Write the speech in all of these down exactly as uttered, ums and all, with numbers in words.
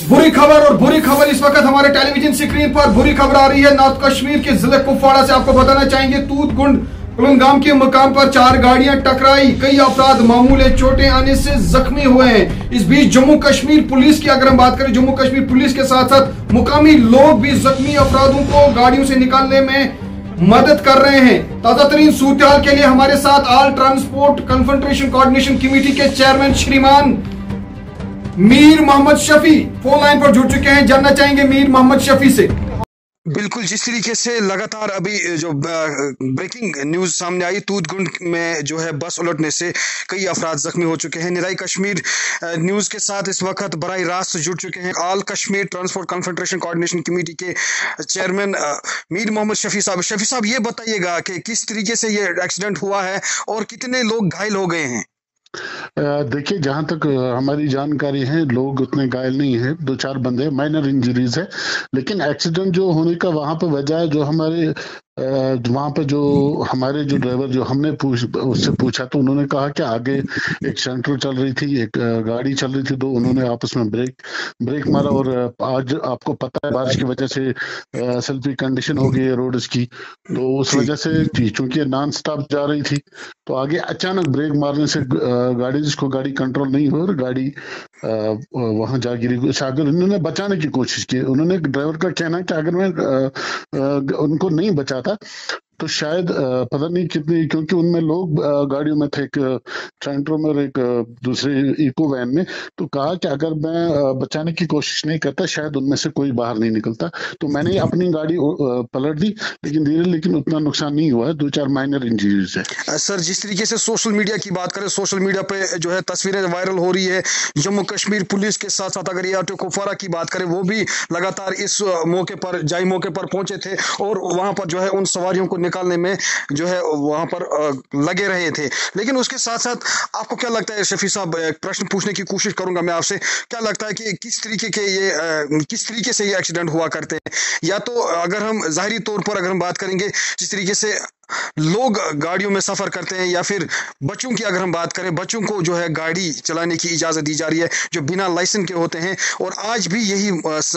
बुरी खबर और बुरी खबर इस वक्त हमारे टेलीविजन स्क्रीन पर बुरी खबर आ रही है। नॉर्थ कश्मीर के जिले कुपवाड़ा से आपको बताना चाहेंगे, तूत गुंड कुलगाम के मुकाम पर चार गाड़ियां टकराई, कई अफराद मामूली चोटें आने से जख्मी हुए हैं। इस बीच जम्मू कश्मीर पुलिस की अगर हम बात करें, जम्मू कश्मीर पुलिस के साथ साथ मुकामी लोग भी जख्मी अफरादों को गाड़ियों से निकालने में मदद कर रहे हैं। ताजा तरीन सूरत के लिए हमारे साथ all transport confederation coordination committee के चेयरमैन श्रीमान मीर मोहम्मद शफी फोन लाइन पर जुड़ चुके हैं। जानना चाहेंगे मीर मोहम्मद शफी से। बिल्कुल, जिस तरीके से लगातार अभी जो ब्रेकिंग न्यूज सामने आई, तूतगुंड में जो है बस उलटने से कई अफराद जख्मी हो चुके हैं। निराई कश्मीर न्यूज के साथ इस वक्त बराह रास्त जुड़ चुके हैं all Kashmir transport confederation coordination committee के चेयरमैन मीर मोहम्मद शफी साहब। शफी साहब, ये बताइएगा कि किस तरीके से ये एक्सीडेंट हुआ है और कितने लोग घायल हो गए हैं? देखिए, जहां तक हमारी जानकारी है, लोग उतने घायल नहीं है, दो चार बंदे माइनर इंजरीज है। लेकिन एक्सीडेंट जो होने का वहां पर वजह है, जो हमारे वहां पे जो हमारे जो ड्राइवर जो हमने पूछ उससे पूछा तो उन्होंने कहा कि आगे एक सेंटर चल रही थी, एक गाड़ी चल रही थी, तो उन्होंने आपस में ब्रेक ब्रेक मारा। और आज आपको पता है बारिश की वजह से स्लिपरी कंडीशन हो गई है रोड की, तो उस वजह से चूंकि नॉन स्टॉप जा रही थी तो आगे अचानक ब्रेक मारने से गाड़ी जिसको गाड़ी कंट्रोल नहीं हो और गाड़ी वहां जा गिरी। अगर उन्होंने बचाने की कोशिश की, उन्होंने ड्राइवर का कहना है कि अगर मैं आ, आ, उनको नहीं बचाता तो शायद पता नहीं कितनी, क्योंकि उनमें लोग गाड़ियों में थे, एक ट्रेंट्रोम और एक दूसरे इको वैन में, तो कहा कि अगर मैं बचाने की कोशिश नहीं करता शायद उनमें से कोई बाहर नहीं निकलता। तो मैंने अपनी गाड़ी पलट दी, लेकिन धीरे लेकिन उतना नुकसान नहीं हुआ है, दो चार माइनर इंजरीज है। सर, जिस तरीके से सोशल मीडिया की बात करें, सोशल मीडिया पे जो है तस्वीरें वायरल हो रही है जम्मू कश्मीर पुलिस के साथ साथ, अगर ये कुपवाड़ा की बात करें, वो भी लगातार इस मौके पर जाई मौके पर पहुंचे थे और वहां पर जो है उन सवारियों को निकालने में जो है वहां पर लगे रहे थे। लेकिन उसके साथ साथ आपको क्या लगता है शफी साहब, एक प्रश्न पूछने की कोशिश करूंगा मैं आपसे, क्या लगता है कि किस तरीके के ये किस तरीके से ये एक्सीडेंट हुआ करते हैं? या तो अगर हम जाहिरी तौर पर अगर हम बात करेंगे, जिस तरीके से लोग गाड़ियों में सफर करते हैं, या फिर बच्चों की अगर हम बात करें, बच्चों को जो है गाड़ी चलाने की इजाजत दी जा रही है जो बिना लाइसेंस के होते हैं, और आज भी यही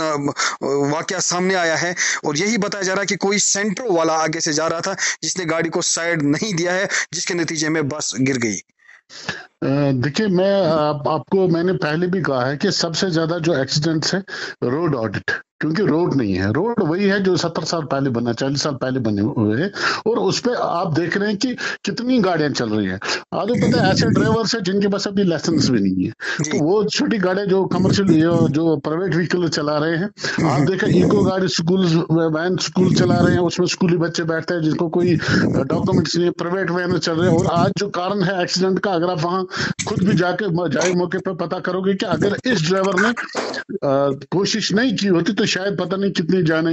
वाकया सामने आया है और यही बताया जा रहा है कि कोई सेंट्रो वाला आगे से जा रहा था जिसने गाड़ी को साइड नहीं दिया है, जिसके नतीजे में बस गिर गई। देखिए, मैं आप, आपको मैंने पहले भी कहा है कि सबसे ज्यादा जो एक्सीडेंट्स है रोड ऑडिट, क्योंकि रोड नहीं है। रोड वही है जो सत्तर साल पहले बना, चालीस साल पहले बने हुए हैं, और उस पर आप देख रहे हैं कि कितनी गाड़ियां चल रही हैं। आपको पता है ऐसे ड्राइवर्स है जिनके पास अभी लाइसेंस भी नहीं है, तो वो छोटी गाड़ियां जो कमर्शियल जो प्राइवेट व्हीकल चला रहे हैं, आप देखें इको गाड़ी, स्कूल वैन स्कूल चला रहे हैं, उसमें स्कूली बच्चे बैठते हैं जिनको कोई डॉक्यूमेंट्स नहीं, प्राइवेट वैन चल रहे हैं। और आज जो कारण है एक्सीडेंट का, अगर आप वहां खुद भी जाके जाए मौके पर पता करोगे कि अगर इस ड्राइवर ने कोशिश नहीं की होती तो शायद पता नहीं कितनी जाने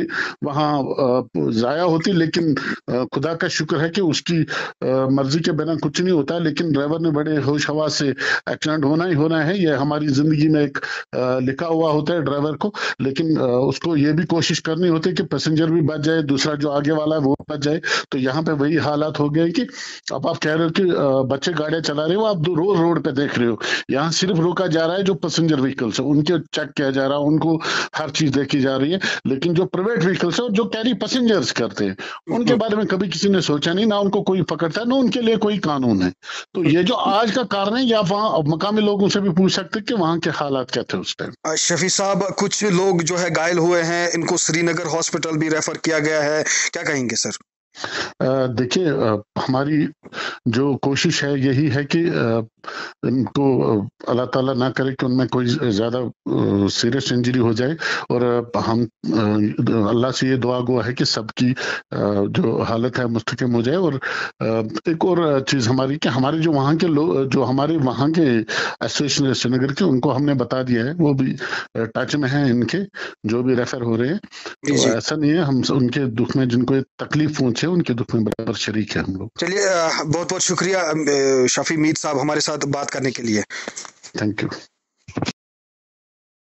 वहां जाया होती। लेकिन खुदा का शुक्र है कि उसकी मर्जी के बिना कुछ नहीं होता, लेकिन ड्राइवर ने बड़े होश हवास से, एक्सीडेंट होना ही होना है, ये हमारी जिंदगी में एक लिखा हुआ होता है ड्राइवर को। लेकिन उसको ये भी कोशिश करनी होती है कि पैसेंजर भी बच जाए, दूसरा जो आगे वाला है वो बच जाए। तो यहाँ पे वही हालात हो गए कि अब आप कह रहे हो कि बच्चे गाड़ियां चला रहे हो, आप रोज रोड पे देख रहे हो, यहाँ सिर्फ रोका जा रहा है जो पैसेंजर व्हीकल्स है उनके चेक किया जा रहा है, उनको हर चीज देखी जा रही है। लेकिन जो प्राइवेट व्हीकल्स है और जो कैरी पैसेंजर्स करते हैं, उनके बारे में कभी किसी ने सोचा नहीं, ना उनको कोई पकड़ता है, ना उनके लिए कोई कानून है। तो ये जो आज का कारण है, या वहाँ मकामी लोगों से भी पूछ सकते हैं कि वहाँ के हालात क्या थे उस टाइम। शफी साहब, कुछ लोग जो है घायल हुए हैं, इनको श्रीनगर हॉस्पिटल भी रेफर किया गया है, क्या कहेंगे सर? देखिए, हमारी जो कोशिश है यही है कि इनको अल्लाह ताला ना करे कि उनमें कोई ज्यादा सीरियस इंजरी हो जाए, और हम अल्लाह से ये दुआ गो है कि सबकी जो हालत है मुस्तकिम हो जाए। और एक और चीज हमारी कि हमारे जो वहाँ के लोग, जो हमारे वहाँ के एसोसिएशन श्रीनगर के, उनको हमने बता दिया है, वो भी टच में है इनके, जो भी रेफर हो रहे हैं। तो ऐसा नहीं है, हम उनके दुख में, जिनको तकलीफ पहुंचे उनके दुख में बराबर शरीक है हम लोग। चलिए, बहुत बहुत शुक्रिया शफी मीर साहब हमारे साथ बात करने के लिए। Thank you.